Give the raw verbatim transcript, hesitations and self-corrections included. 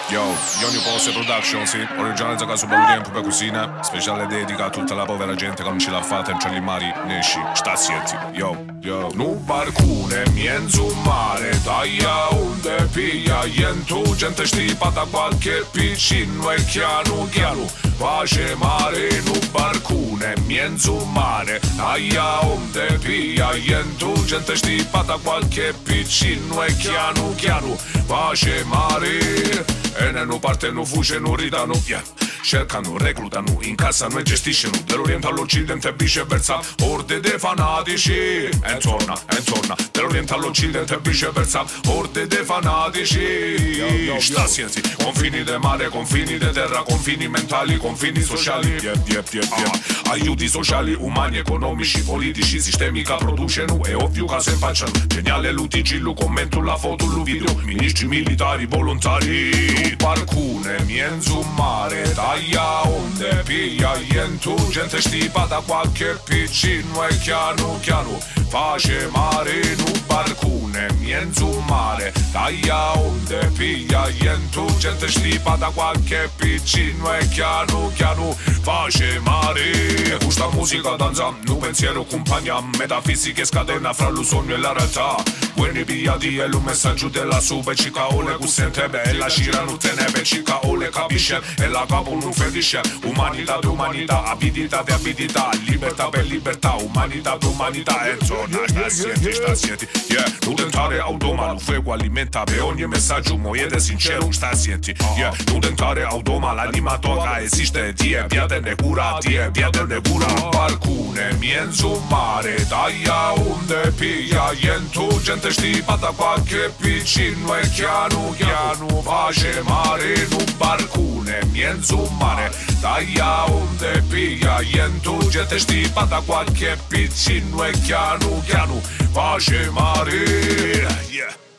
Yo, Ionio Posse Production, sì, originale ca su bello tempo per cucina, speciale dedica a tutta la povera gente che non ce l'ha fatta entro gli mari, nesci, sta sieti, yo, yo. Nu barcune, mienzu mare, taglia unde piglia, jentu gente știpa da qualche piccino e chianu chianu, pace mare, nu barcune, mienzu mare, taglia unde piglia, jentu gente știpa da qualche piccino e chianu chianu, pace mare. E nu parte, nu fuge, nu ridano, yeah. Cercano, reclutano, incassano e gestiscono dall'Oriente all'Occidente viceversa, orde de fanatici e intorna, e intorna dall'Oriente all'Occidente e viceversa, orde de fanatici. Sta sienzi, confini de mare, confini de terra, confini mentali, confini sociali, yep, yep, yep, yep. Aiuti sociali, umani, economici, politici, sistemi che producono, è ovvio che si facciano. Geniale l'utigi, lu commento, la foto, lu video, ministri militari, volontari. Barcune, mienzu mare, taglia onde, piglia jentu, gente știpa da qualche piccino e chianu chianu, face mare, nu barcune, mienzu mare, taglia onde, piglia jentu, gente știpa da qualche piccino e chianu chianu, face mare. Questa musica danza, nu pensiero compagna, metafisica e scatena fra lo sogno e la realtà. Buoni pigliati e lo messaggio della sube, cica ole cu sente bella, scira nu te ne cica ole capisce e la capo non ferisce. Umanità de umanità, avidità de avidità, libertà per libertà, umanità de umanità. E zona, sta sieti, sta sieti, yeah. Nu tentare automa, lu fuego alimenta pe ogni messaggio, moiede sincero, sta sieti, yeah. Nu tentare automa, l'anima tua esiste, tie, piade ne cura, tie, piade ne cura. Barcune, mienzu mare, taglia unde piglia jentu, gente știpa da qualche piccino e chianu chianu, face mare, nu barcune, mienzu mare, taglia unde piglia jentu, gente știpa da qualche piccino e chianu chianu, face mare, yeah.